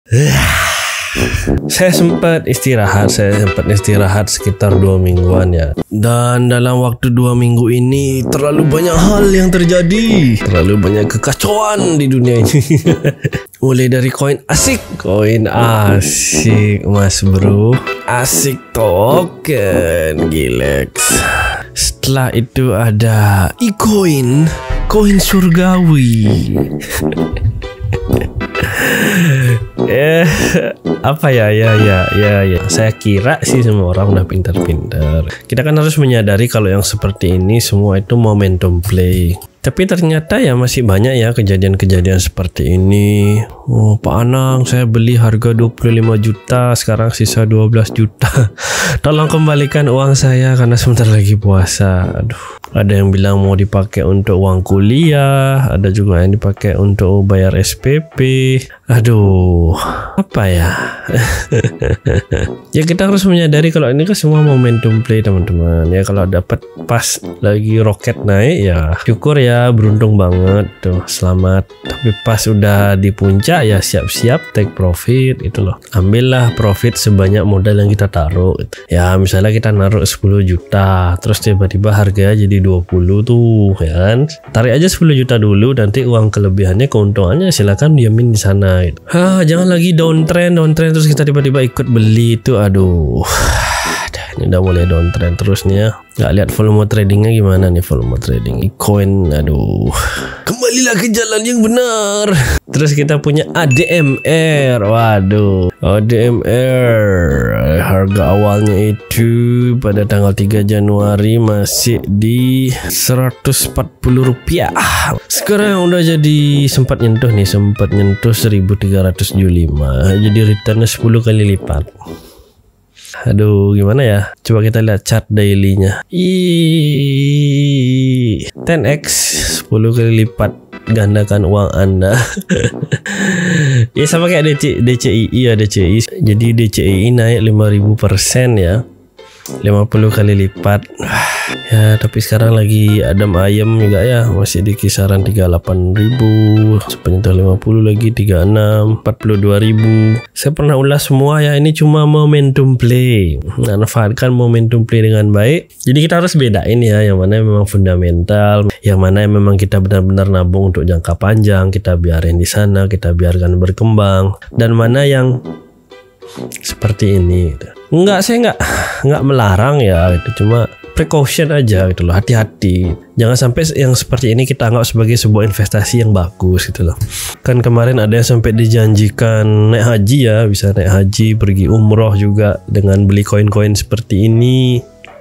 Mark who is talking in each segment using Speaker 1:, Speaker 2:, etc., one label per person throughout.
Speaker 1: Saya sempat istirahat sekitar 2 mingguan ya. Dan dalam waktu 2 minggu ini terlalu banyak hal yang terjadi, terlalu banyak kekacauan di dunia ini. Mulai dari koin asik mas bro, asik token Gilex. Setelah itu ada e-coin, koin surgawi. Apa ya. Saya kira sih semua orang udah pintar-pintar. Kita kan harus menyadari kalau yang seperti ini semua itu momentum play. Tapi ternyata ya masih banyak ya kejadian-kejadian seperti ini. Oh, Pak Anang, saya beli harga 25 juta, sekarang sisa 12 juta. Tolong kembalikan uang saya karena sebentar lagi puasa. Aduh, ada yang bilang mau dipakai untuk uang kuliah, ada juga yang dipakai untuk bayar SPP. Aduh, apa ya? Ya kita harus menyadari kalau ini kan semua momentum play teman-teman. Ya kalau dapat pas lagi roket naik ya syukur ya, beruntung banget tuh, selamat. Tapi pas udah di puncak ya siap-siap take profit itu loh. Ambillah profit sebanyak modal yang kita taruh gitu. Ya misalnya kita naruh 10 juta terus tiba-tiba harganya jadi 20 tuh ya kan. Tarik aja 10 juta dulu, nanti uang kelebihannya, keuntungannya silakan diamin di sana gitu. Jangan lagi downtrend terus kita tiba-tiba ikut beli itu. Aduh, ini udah mulai downtrend terus nih ya. Nggak lihat volume tradingnya gimana nih, volume trading coin. Aduh, kembalilah ke jalan yang benar. Terus kita punya ADMR. Waduh, ADMR harga awalnya itu pada tanggal 3 Januari masih di 140 rupiah. Sekarang udah jadi sempat nyentuh 1375. Jadi returnnya 10 kali lipat. Aduh, gimana ya? Coba kita lihat chart daily-nya. 10x 10 kali lipat, gandakan uang Anda. Ya sama kayak DCI ya, DCI. Jadi DCI naik 5000% ya. 50 kali lipat. Ya, tapi sekarang lagi adem ayem juga ya, masih di kisaran 38.000, sepenyentuh 50 lagi 36, 42.000. Saya pernah ulas semua ya, ini cuma momentum play. Manfaatkan momentum play dengan baik. Jadi kita harus bedain ya, yang mana yang memang fundamental, yang mana yang memang kita benar-benar nabung untuk jangka panjang, kita biarin di sana, kita biarkan berkembang, dan mana yang seperti ini gitu. Saya nggak melarang ya, itu cuma precaution aja gitu loh, hati-hati. Jangan sampai yang seperti ini kita anggap sebagai sebuah investasi yang bagus gitu loh. Kan kemarin ada yang sampai dijanjikan naik haji ya, bisa naik haji, pergi umroh juga dengan beli koin-koin seperti ini.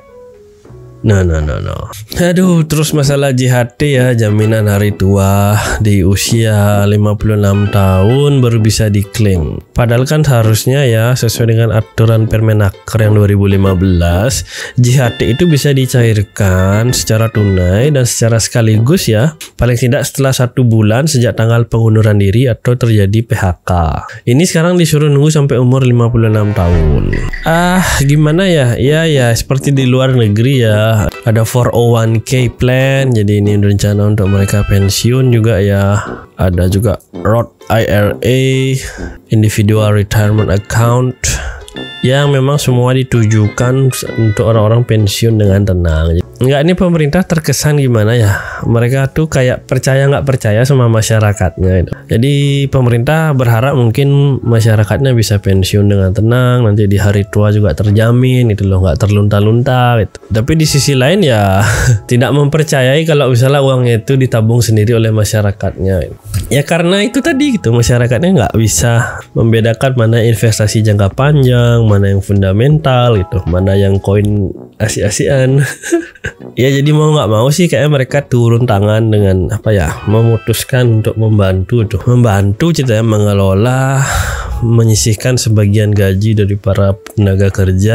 Speaker 1: No. Aduh, terus masalah JHT ya, jaminan hari tua di usia 56 tahun baru bisa diklaim. Padahal kan harusnya ya sesuai dengan aturan Permenaker yang 2015, JHT itu bisa dicairkan secara tunai dan secara sekaligus ya, paling tidak setelah 1 bulan sejak tanggal pengunduran diri atau terjadi PHK. Ini sekarang disuruh nunggu sampai umur 56 tahun. Gimana ya? Ya seperti di luar negeri ya. Ada 401k plan, jadi ini rencana untuk mereka pensiun juga ya. Ada juga Roth IRA, Individual Retirement Account, yang memang semua ditujukan untuk orang-orang pensiun dengan tenang. Enggak, ini pemerintah terkesan gimana ya, mereka tuh kayak percaya nggak percaya sama masyarakatnya itu. Jadi pemerintah berharap mungkin masyarakatnya bisa pensiun dengan tenang, nanti di hari tua juga terjamin itu loh, nggak terlunta-lunta gitu. Tapi di sisi lain ya tidak mempercayai kalau misalnya uangnya itu ditabung sendiri oleh masyarakatnya. Ya karena itu tadi gitu, masyarakatnya nggak bisa membedakan mana investasi jangka panjang, mana yang fundamental gitu, mana yang koin asi-asian. Ya jadi mau nggak mau sih kayak mereka turun tangan dengan memutuskan untuk membantu ceritanya mengelola, menyisihkan sebagian gaji dari para tenaga kerja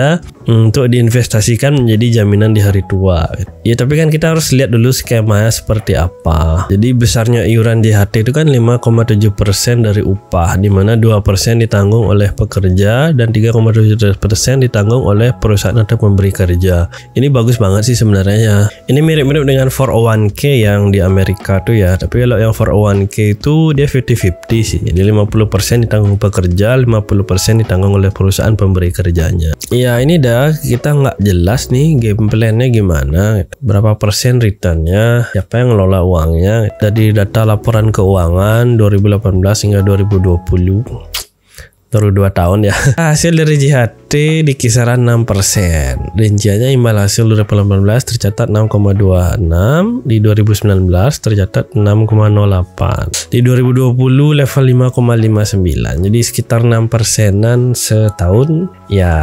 Speaker 1: untuk diinvestasikan menjadi jaminan di hari tua. Ya tapi kan kita harus lihat dulu skemanya seperti apa. Jadi besarnya iuran JHT itu kan 5,7% dari upah, di mana 2% ditanggung oleh pekerja dan 3,7% ditanggung oleh perusahaan atau pemberi kerja. Ini bagus banget sih sebenarnya. Ini mirip-mirip dengan 401k yang di Amerika tuh ya. Tapi kalau yang 401k itu dia 50-50 sih. Jadi 50% ditanggung pekerja, 50% ditanggung oleh perusahaan pemberi kerjanya. Ya ini kita nggak jelas nih game plan-nya gimana, berapa persen returnnya, siapa yang ngelola uangnya. Dari data laporan keuangan 2018 hingga 2020, baru 2 tahun ya. Hasil dari JHT di kisaran 6%. Rinciannya imbal hasil 2018 tercatat 6,26, di 2019 tercatat 6,08, di 2020 level 5,59. Jadi sekitar 6%-an setahun ya.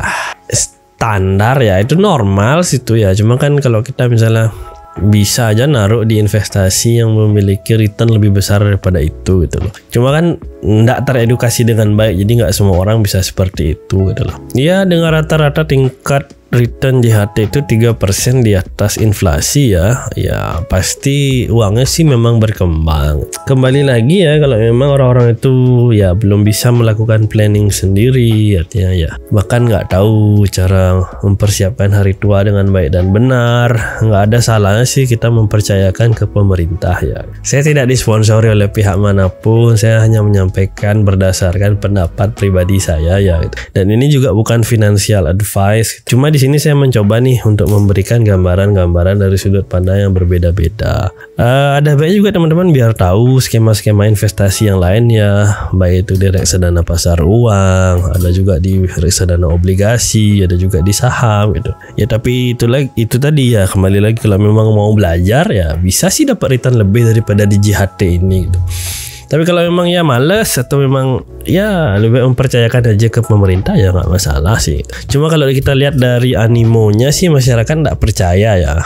Speaker 1: Standar ya, itu normal situ ya. Cuma kan kalau kita misalnya bisa aja naruh di investasi yang memiliki return lebih besar daripada itu gitu loh. Cuma kan nggak teredukasi dengan baik, jadi nggak semua orang bisa seperti itu gitu loh. Ya dengan rata-rata tingkat return JHT itu 3% di atas inflasi ya. Ya pasti uangnya sih memang berkembang. Kembali lagi ya, kalau memang orang-orang itu ya belum bisa melakukan planning sendiri, artinya ya bahkan nggak tahu cara mempersiapkan hari tua dengan baik dan benar, nggak ada salahnya sih kita mempercayakan ke pemerintah ya. Saya tidak disponsori oleh pihak manapun, saya hanya menyampaikan berdasarkan pendapat pribadi saya ya gitu. Dan ini juga bukan financial advice, cuma di sini saya mencoba nih untuk memberikan gambaran-gambaran dari sudut pandang yang berbeda-beda. Ada baiknya juga teman-teman biar tahu skema-skema investasi yang lain ya, baik itu di reksadana pasar uang, ada juga di reksadana obligasi, ada juga di saham gitu. Ya tapi itu tadi ya, kembali lagi kalau memang mau belajar ya bisa sih dapat return lebih daripada di JHT ini gitu. Tapi kalau memang ya males atau memang ya lebih mempercayakan aja ke pemerintah ya nggak masalah sih. Cuma kalau kita lihat dari animonya sih masyarakat nggak percaya ya.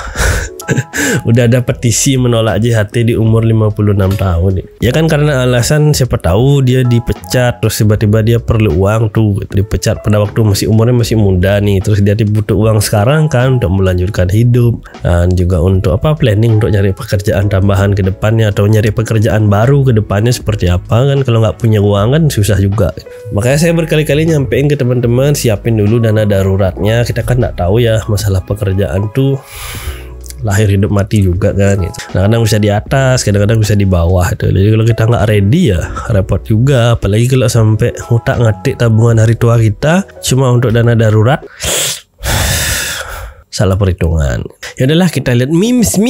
Speaker 1: Udah ada petisi menolak JHT di umur 56 tahun nih. Ya kan karena alasan siapa tahu dia dipecat terus tiba-tiba dia perlu uang tuh gitu. Dipecat pada waktu umurnya masih muda nih, terus dia butuh uang sekarang kan untuk melanjutkan hidup dan juga untuk planning untuk nyari pekerjaan tambahan ke depannya atau nyari pekerjaan baru ke depannya seperti apa kan. Kalau nggak punya uang kan susah juga. Makanya saya berkali-kali nyampein ke teman-teman, siapin dulu dana daruratnya. Kita kan nggak tahu ya masalah pekerjaan tuh lahir hidup mati juga kan gitu. Kadang-kadang bisa di atas, kadang-kadang bisa di bawah gitu. Jadi kalau kita nggak ready ya repot juga. Apalagi kalau sampai ngutak-ngatik tabungan hari tua kita cuma untuk dana darurat, salah perhitungan. Ya udahlah, kita lihat memes.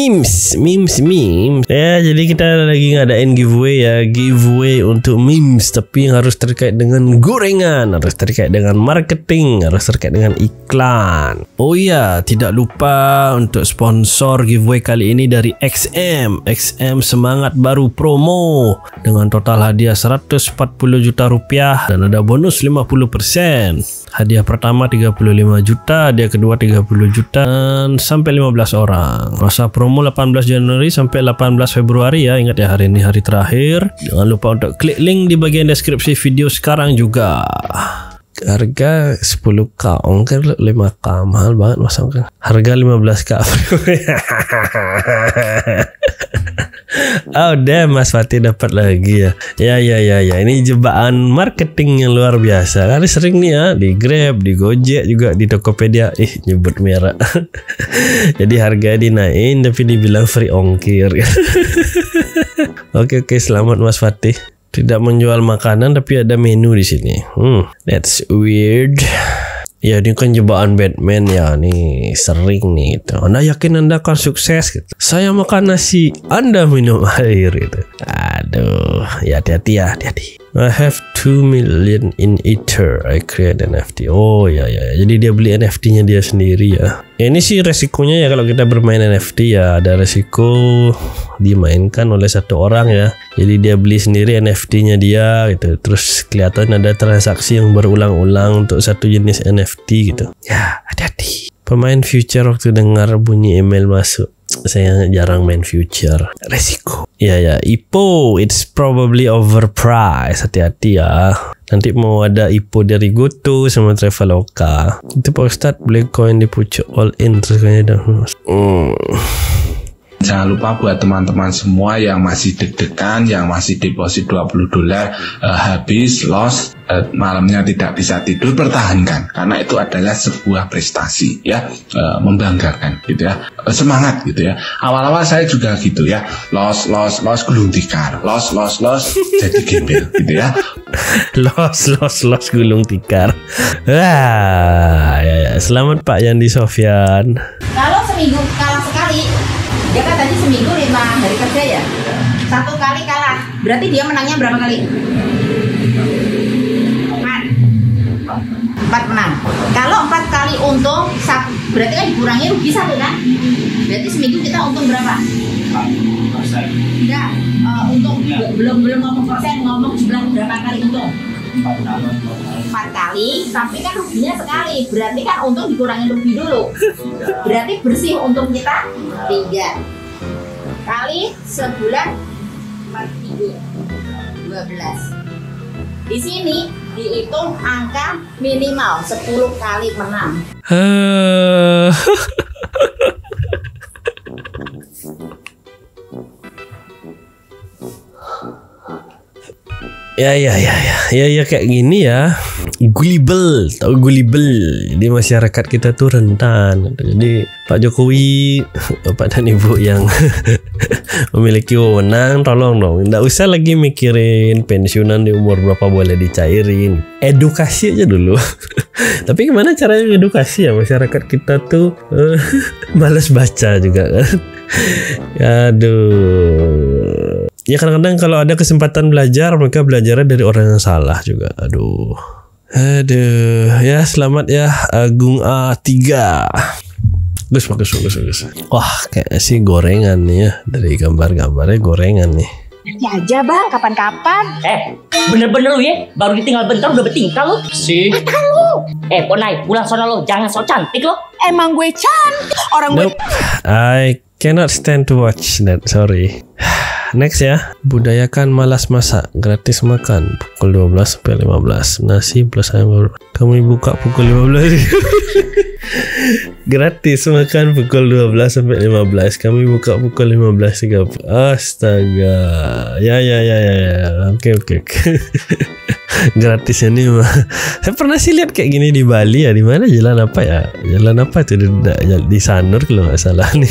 Speaker 1: Ya jadi kita lagi ngadain giveaway untuk memes, tapi yang harus terkait dengan gorengan, harus terkait dengan marketing, harus terkait dengan iklan. Oh iya, tidak lupa untuk sponsor giveaway kali ini dari XM Semangat Baru Promo dengan total hadiah 140 juta rupiah dan ada bonus 50%. Hadiah pertama 35 juta, hadiah kedua 30 juta dan sampai 15 orang. Masa promo 18 Januari sampai 18 Februari ya. Ingat ya, hari ini hari terakhir. Jangan lupa untuk klik link di bagian deskripsi video sekarang juga. Harga 10k, ongkir 5k, mahal banget masa kan. Harga 15k. Oh damn, Mas Fatih dapat lagi ya. Ya ini jebakan marketing yang luar biasa. Kali sering nih ya di Grab, di Gojek juga, di Tokopedia. Nyebut merek. Jadi harganya dinaikin tapi dibilang free ongkir. Oke, selamat Mas Fatih. Tidak menjual makanan tapi ada menu di sini. That's weird. Ya ini kan jebakan Batman ya, nih sering nih gitu. Anda yakin Anda akan sukses gitu. Saya makan nasi, Anda minum air gitu. Aduh, ya hati-hati. I have 2 million in Ether. I create NFT. Oh ya. Jadi dia beli NFT-nya dia sendiri ya. Ini sih resikonya ya kalau kita bermain NFT ya, ada resiko dimainkan oleh satu orang ya. Jadi dia beli sendiri NFT-nya dia gitu. Terus kelihatan ada transaksi yang berulang-ulang untuk satu jenis NFT gitu. Ya, hati-hati. Pemain future waktu dengar bunyi email masuk. saya jarang main future. Resiko. Ya, IPO it's probably overpriced. Hati-hati ya. Nanti mau ada IPO dari GoTo sama Traveloka. Itu Pak Ustadz beli koin di pucuk all in terus kayaknya dah.
Speaker 2: Jangan lupa buat teman-teman semua yang masih deg-degan, yang masih deposit $20 habis, loss, malamnya tidak bisa tidur, pertahankan karena itu adalah sebuah prestasi ya, membanggakan gitu ya, semangat gitu ya. Awal-awal saya juga gitu ya, loss gulung tikar, loss jadi gembel gitu ya.
Speaker 1: Loss gulung tikar. Ya. Selamat Pak Yandi Sofyan.
Speaker 3: Kalau seminggu kalah sekali, dia kan tadi seminggu 5 hari kerja ya, 1 kali kalah, berarti dia menangnya berapa kali? 4 menang. Kalau 4 kali untung, berarti kan dikurangi rugi 1 kan? Berarti seminggu kita untung berapa? 4%. Enggak, untung belum ngomong persen, ngomong jumlah berapa kali untung? 4 kali, tapi kan ruginya sekali. Berarti kan untung dikurangi rugi dulu. Berarti bersih untung kita 3 kali sebulan 4 minggu 12. Di sini dihitung angka minimal 10 kali menang. Ya kayak gini ya. Gullible, tahu Gullible. Jadi masyarakat kita tuh rentan. Jadi Pak Jokowi, Bapak dan Ibu yang memiliki wewenang, tolong dong, nggak usah lagi mikirin pensiunan di umur berapa boleh dicairin. Edukasi aja dulu. Tapi gimana caranya edukasi ya masyarakat kita tuh malas baca juga kan. Aduh. Ya kadang-kadang kalau ada kesempatan belajar, mereka belajarnya dari orang yang salah juga. Aduh. Ya selamat ya Agung A3. Bagus. Wah kayak sih gorengan nih ya. Dari gambar-gambarnya gorengan nih. Nanti aja bang, kapan-kapan.
Speaker 4: Bener-bener lu ya, baru ditinggal bentar udah bertingkah lu.
Speaker 3: Mata lu.
Speaker 4: Ponai, pulang sana lu, jangan sok cantik lu.
Speaker 3: Emang gue cantik. Orang
Speaker 1: Nope. I cannot stand to watch that, sorry. Next ya, budayakan malas masak, gratis makan pukul 12 sampai 15. Nasi plus ayam kami buka pukul 15. Gratis makan pukul 12 sampai 15. Kami buka pukul 15.30. Astaga. Ya. Oke. Gratis ini mah. Saya pernah sih lihat kayak gini di Bali ya. Di mana jalan apa ya? Jalan apa itu di Sanur kalau nggak salah nih.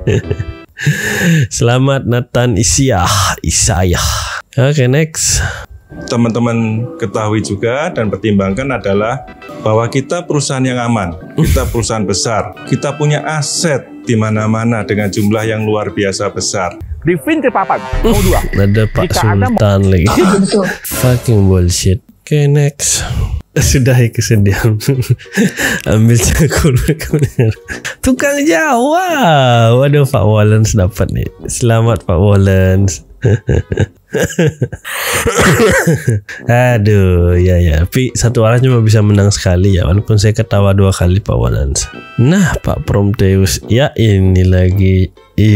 Speaker 1: Selamat Nathan Isayah. Oke, next.
Speaker 5: Teman-teman ketahui juga dan pertimbangkan adalah bahwa kita perusahaan yang aman, kita perusahaan besar, kita punya aset di mana-mana dengan jumlah yang luar biasa besar.
Speaker 6: Briefing ke papan, mau 2.
Speaker 1: Ada Pak Sultan lagi. Fucking bullshit. Oke, next. Sudah kesedihan. Ambil cakul. Tukang Jawa. Waduh, Pak Wallace dapat nih. Selamat Pak Wallace. Aduh, ya. Tapi satu orang cuma bisa menang sekali ya. Walaupun saya ketawa 2 kali Pak Wallace. Nah, Pak Prometheus. Ya, ini lagi.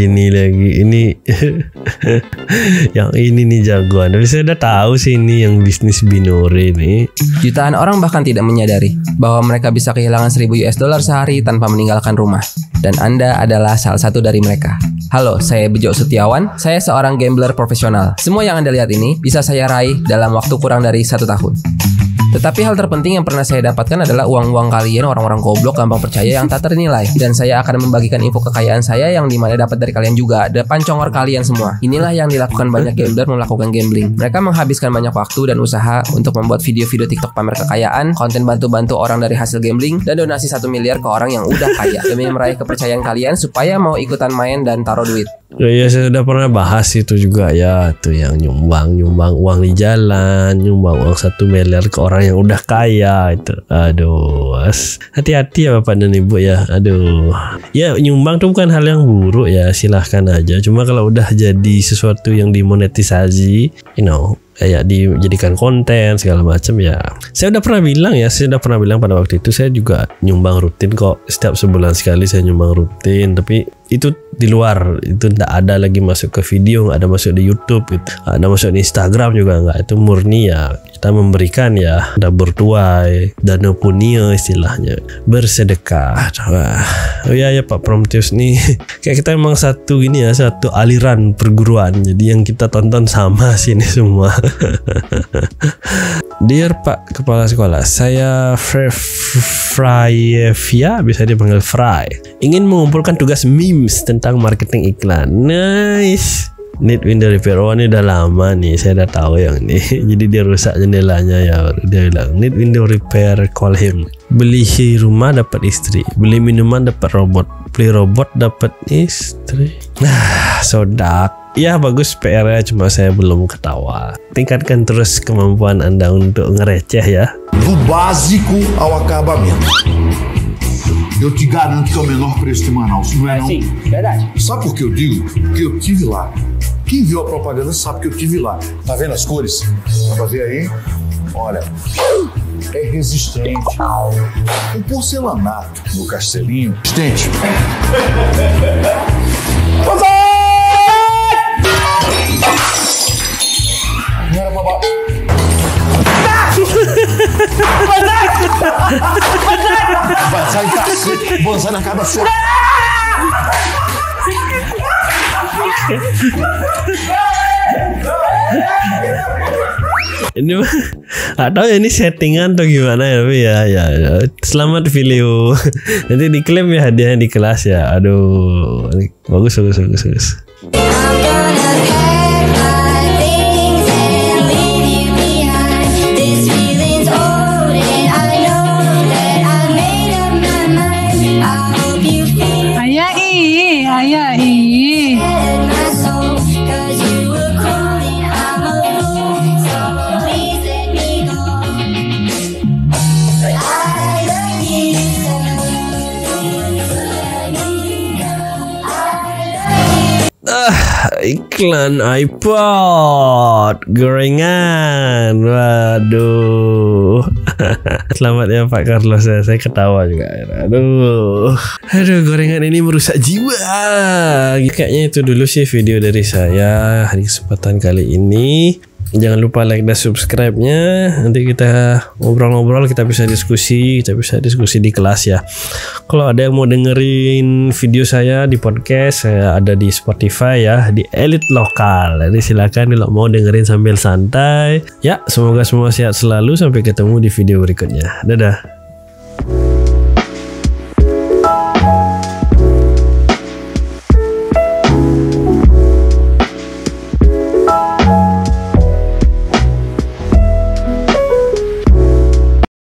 Speaker 1: Yang ini nih jagoan. Tapi saya udah tahu sih ini yang bisnis binori nih.
Speaker 7: Jutaan orang bahkan tidak menyadari bahwa mereka bisa kehilangan $1.000 sehari tanpa meninggalkan rumah. Dan Anda adalah salah satu dari mereka. Halo, saya Bejo Setiawan. Saya seorang gambler profesional. Semua yang Anda lihat ini bisa saya raih dalam waktu kurang dari 1 tahun. Tetapi hal terpenting yang pernah saya dapatkan adalah uang-uang kalian orang-orang goblok gampang percaya yang tak ternilai. Dan saya akan membagikan info kekayaan saya yang dimana dapat dari kalian juga. Depan congor kalian semua. Inilah yang dilakukan banyak gambler melakukan gambling. Mereka menghabiskan banyak waktu dan usaha untuk membuat video-video TikTok pamer kekayaan, konten bantu-bantu orang dari hasil gambling, dan donasi 1 miliar ke orang yang udah kaya demi meraih kepercayaan kalian supaya mau ikutan main dan taruh duit.
Speaker 1: Ya, saya sudah pernah bahas itu juga ya, tuh yang nyumbang uang di jalan, nyumbang uang 1 miliar ke orang yang udah kaya itu. Aduh, hati-hati ya Bapak dan Ibu ya. Aduh. Ya, nyumbang tuh bukan hal yang buruk ya, silahkan aja. Cuma kalau udah jadi sesuatu yang dimonetisasi, kayak dijadikan konten segala macam ya. Saya udah pernah bilang pada waktu itu saya juga nyumbang rutin kok. Setiap sebulan sekali saya nyumbang rutin, tapi itu di luar, itu tidak ada lagi masuk ke video, nggak ada masuk di YouTube, gitu. Nggak ada masuk di Instagram juga nggak. Itu murni ya kita memberikan ya, ada bertuai, dana punya istilahnya, bersedekah. Wah, oh ya Pak Prometheus nih, kayak kita emang satu ini ya, satu aliran perguruan. Jadi yang kita tonton sama sini semua. Dear Pak Kepala Sekolah, saya Fryevia, bisa dipanggil Fry, ingin mengumpulkan tugas memes tentang marketing iklan. Nice. Need window repair. Oh, ini udah lama nih, saya udah tahu yang ini. Jadi dia rusak jendelanya ya, dia bilang need window repair, call him. Beli rumah dapat istri, beli minuman dapat robot, beli robot dapat istri. Nah, sodak. Ya bagus PR-nya, cuma saya belum ketawa. Tingkatkan terus kemampuan Anda untuk ngereceh ya.
Speaker 8: Do básico ao acabamento. Eu te garanto que é o menor preço de Manaus, não é não?
Speaker 4: Sim, verdade.
Speaker 8: Sabe por que eu digo? Porque eu tive lá. Quem viu a propaganda sabe que eu tive lá. Tá vendo as cores? Dá pra ver aí? Olha, é resistente. Um porcelanato no castelinho. Resistente. Não era pra Banzai cacete, banzai na cara da sua.
Speaker 1: Ini atau ya ini settingan atau gimana ya, tapi ya. Selamat video. Nanti diklaim ya hadiahnya di kelas ya. Aduh, bagus. Iklan iPod gorengan, waduh. Selamat ya Pak Carlos, saya ketawa juga. Aduh, gorengan ini merusak jiwa. Kayaknya itu dulu sih video dari saya hari kesempatan kali ini. Jangan lupa like dan subscribe-nya. Nanti kita ngobrol-ngobrol, kita bisa diskusi di kelas ya. Kalau ada yang mau dengerin video saya di podcast, saya ada di Spotify ya, di Elite Lokal. Jadi silakan kalau mau dengerin sambil santai. Ya, semoga semua sehat selalu. Sampai ketemu di video berikutnya. Dadah.